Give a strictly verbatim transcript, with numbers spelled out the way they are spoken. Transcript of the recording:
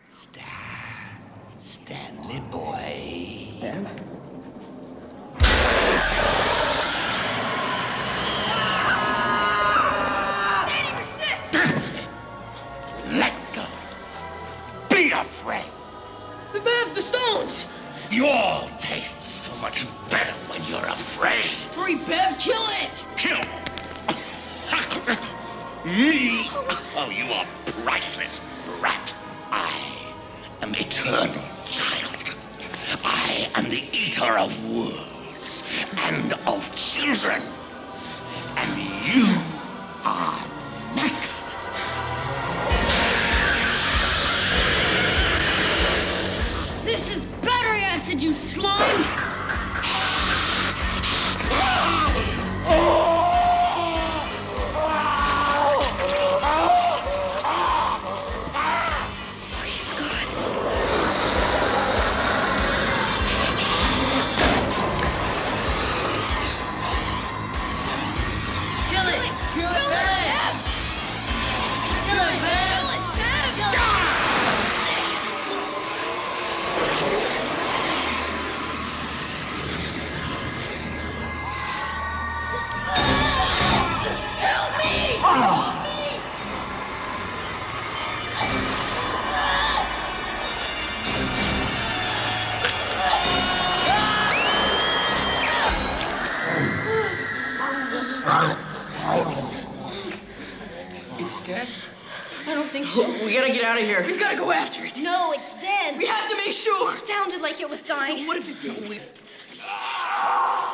Stan. Stanley boy. Yeah. Danny, resist! That's it. Let go. Be afraid. Bev, the stones! You all taste so much better when you're afraid. Hurry, Bev, kill it! Kill me? Oh, you are priceless, rat. I am eternal child. I am the eater of worlds and of children. And you are next. This is battery acid, you slime! Please, God. Kill it! Kill it, Bev! Kill it, Bev! Help me! Help me! It's dead? I don't think so. We gotta get out of here. We gotta go after it. No, it's dead. We have to make sure. It sounded like it was dying. What if it didn't?